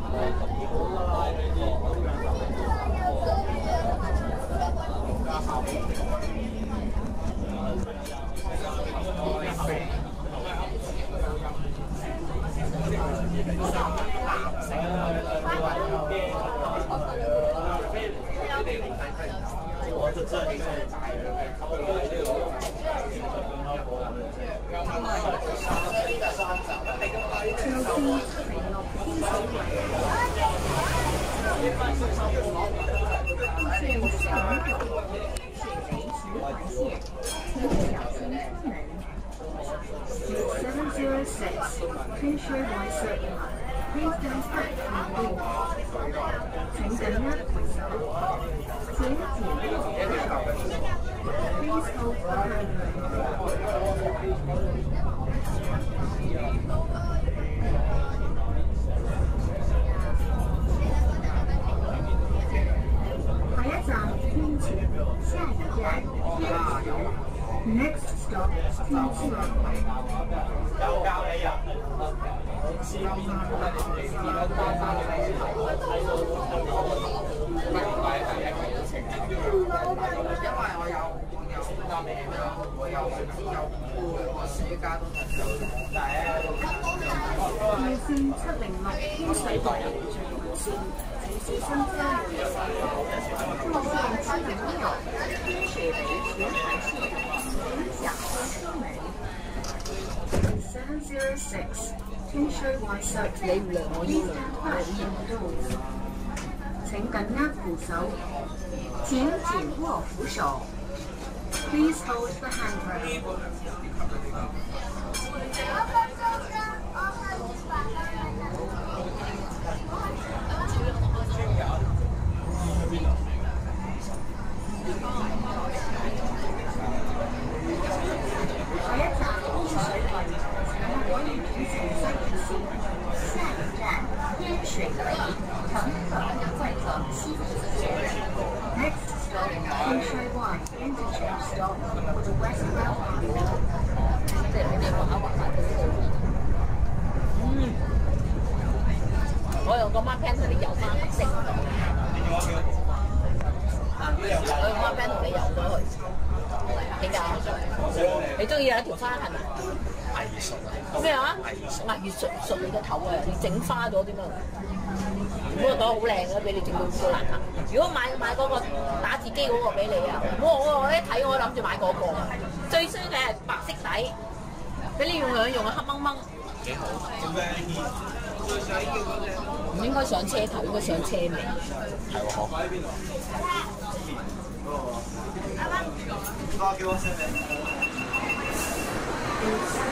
706 Kingsway White Circle. Please don't back from the door. 請緊握扶手，請前方扶手。Please hold the handrail.下一站天橋，下一站天橋。Next stop 天橋。有教你啊！熱線706天水圍連續線，請小心車門。目前706天水圍全環線，請小心車門。706 Kingsway White Circle. Please stand back from the doors. 請緊握扶手，請緊握扶手。Please hold the handrail. 下一站天水圍，請改沿天城西鐵線。下一站天水圍，乘客在等西鐵線。Next stop Kingsway White Interchange stop for the westbound line. 即係你哋畫下啲我用個 mark pen 同你油翻色。我用 mark pen 同你油咗佢。點解？你中意有一條花係咪？藝術咩啊？藝術你個頭啊！你整花咗點啊？嗰個袋好靚嘅，俾你整到好難睇。如果買嗰個打字機嗰個俾你啊！我一睇我諗住買嗰個，最衰嘅係白色底，俾你用黑掹掹。幾好。唔應該上車頭，應該上車尾。係喎。叫我食咩？